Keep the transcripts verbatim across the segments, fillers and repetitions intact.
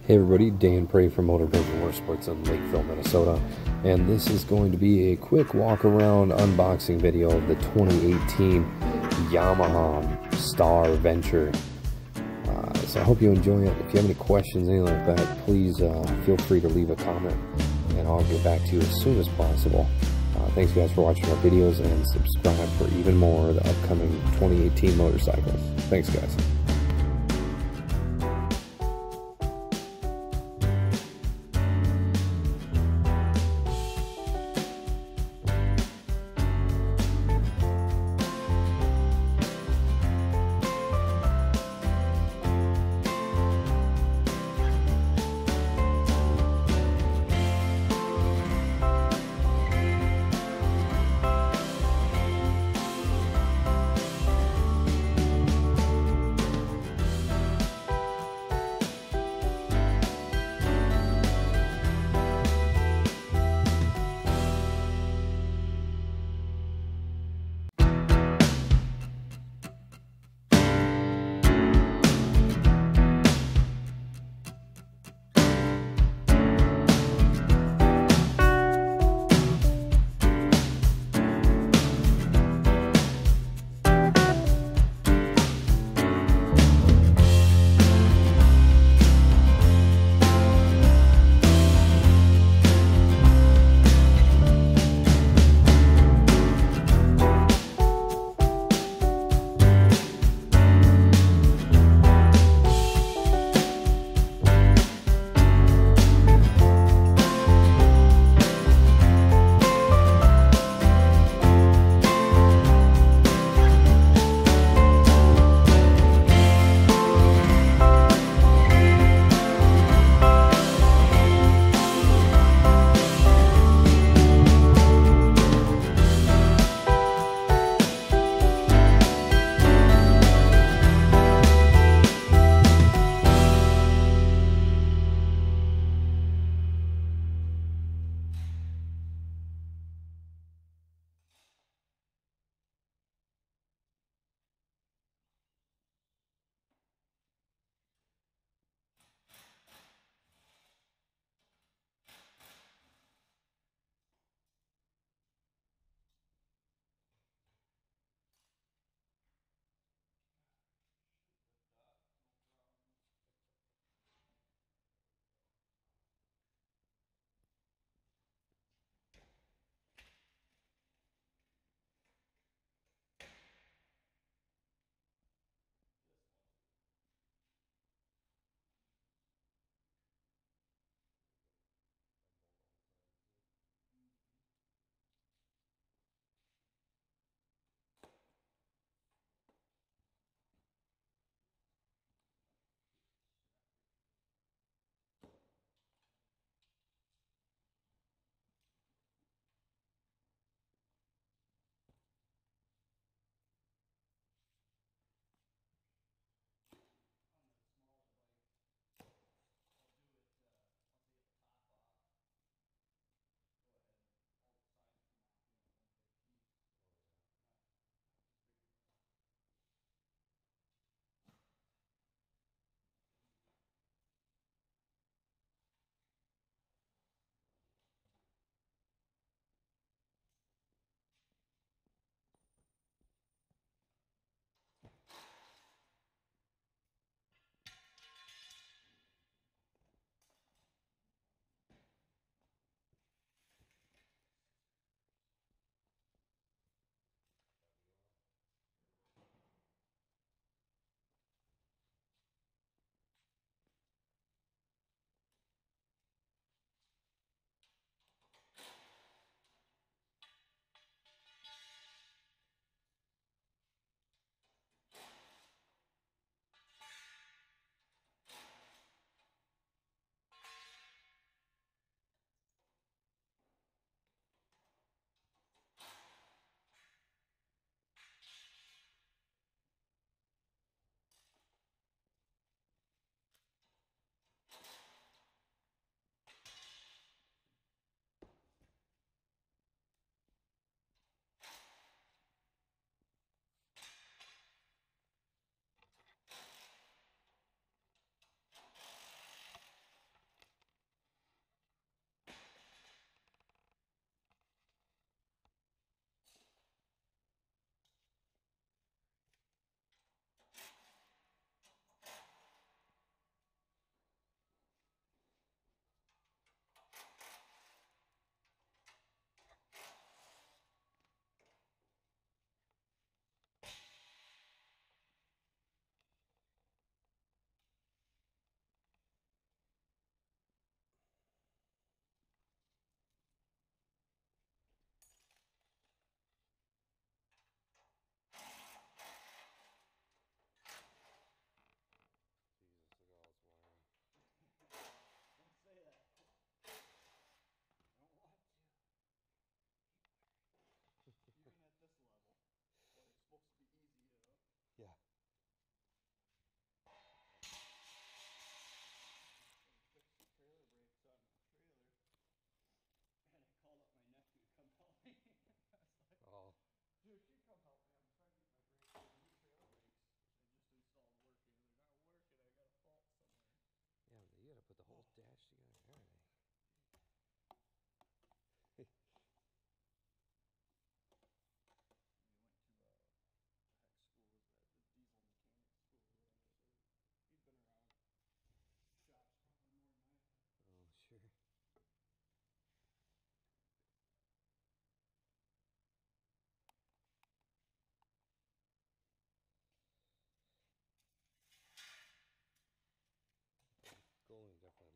Hey everybody, Dan Prey from Motoprimo Motorsports in Lakeville, Minnesota, and this is going to be a quick walk around unboxing video of the twenty eighteen Yamaha Star Venture. Uh, so I hope you enjoy it. If you have any questions, anything like that, please uh, feel free to leave a comment and I'll get back to you as soon as possible. Uh, thanks guys for watching our videos, and subscribe for even more of the upcoming twenty eighteen motorcycles. Thanks guys.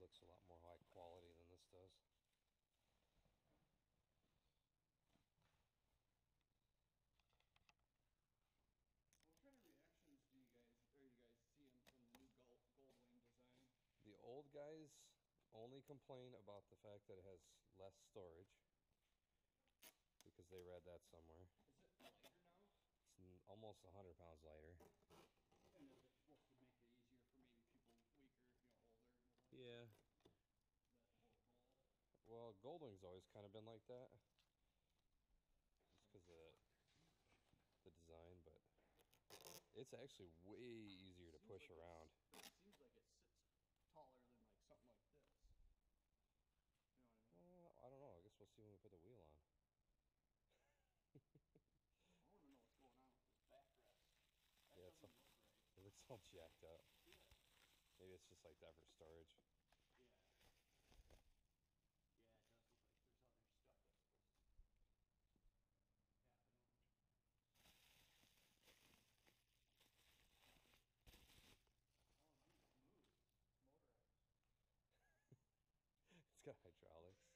looks a lot more high quality than this does. What kind of reactions do you guys are you guys seeing from the new gold, gold wing design? The old guys only complain about the fact that it has less storage, because they read that somewhere. Is it lighter now? It's almost one hundred pounds lighter. And is it supposed to make it easier for maybe people weaker, you know, older? Yeah. That whole goal? Well, Goldwing's always kind of been like that, just because of the design, but it's actually way easier to push like around. But it seems like it sits taller than like something like this. You know what I mean? Uh, I don't know. I guess we'll see when we put the wheel on. I want to know what's going on with this backrest. That Yeah, it's all, doesn't look right. it looks all jacked up. Yeah. Maybe it's just like that for storage. Yeah. Yeah, it does look like there's other stuff that's supposed to happen over it. Oh, nice, smooth. Motorized. It's got hydraulics.